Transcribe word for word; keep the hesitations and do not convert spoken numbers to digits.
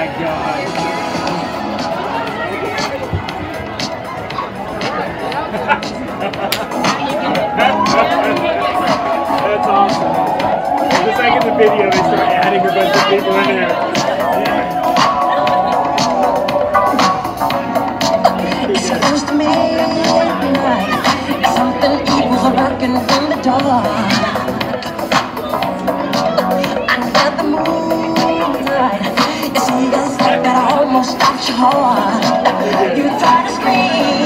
god. That's awesome. Just like in the video, they start adding a bunch of people in here. It's supposed to make midnight. Something evil's lurking in the dark. Under the moonlight, you see a sight that almost stops your heart. You try to scream.